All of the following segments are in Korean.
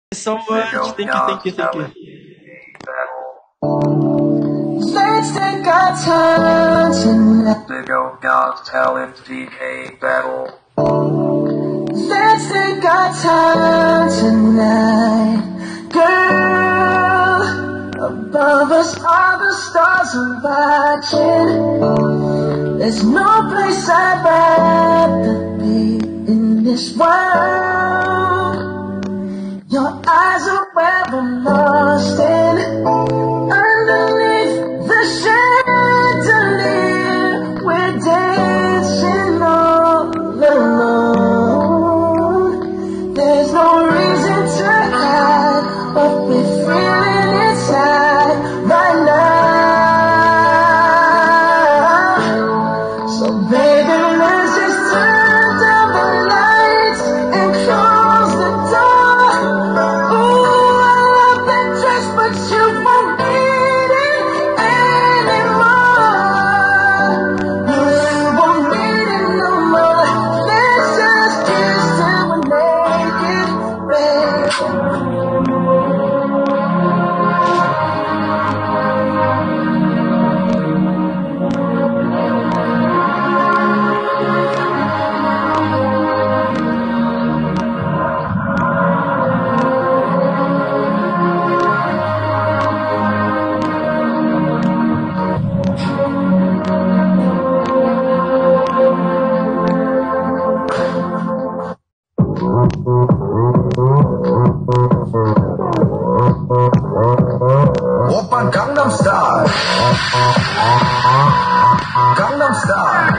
So much. Thank you. Let's take our time tonight. Lego Got Talent DK Battle. Let's take our time tonight. Girl, above us all the stars are watching. There's no place I'd rather be in this world. Your eyes are where I'm lost in. Underneath the chandelier, we're dancing all alone. There's no reason to hide what we're feeling inside right now. So baby, let's just turn down the lights and close the door. Ooh, I love that dress, but you won't need it anymore. You won't need it no more. Let's just kiss till we're naked, baby. Oppan Gangnam Style. Gangnam Style.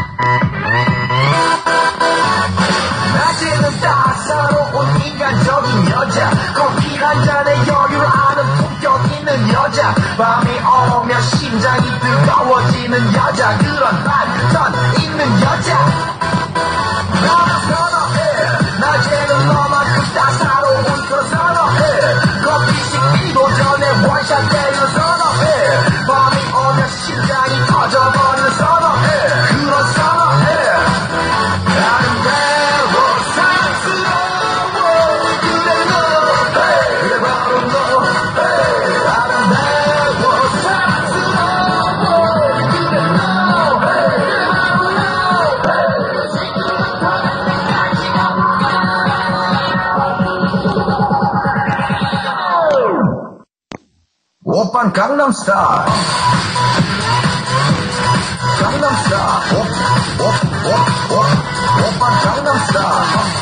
낮에는 따사로운 인간적인 여자, 커피 한 잔에 여유를 아는 품격 있는 여자, 밤이 오면 심장이 뜨거워지는 여자, 그런 반전 있는 여자. 나는 선호해. 낮에는 너만큼 따사로운 그런 선호해. 커피 식기도 전에 원샷 때리는 선호해. 밤이 오면 심장이 터져버리는 선호해. 그런 선호해. 아름다워 사랑스러워 그래 너 그래 바로 너 아름다워 사랑스러워 그래 너 Oppan Gangnam Style. Gangnam Style. Oppan Gangnam Style.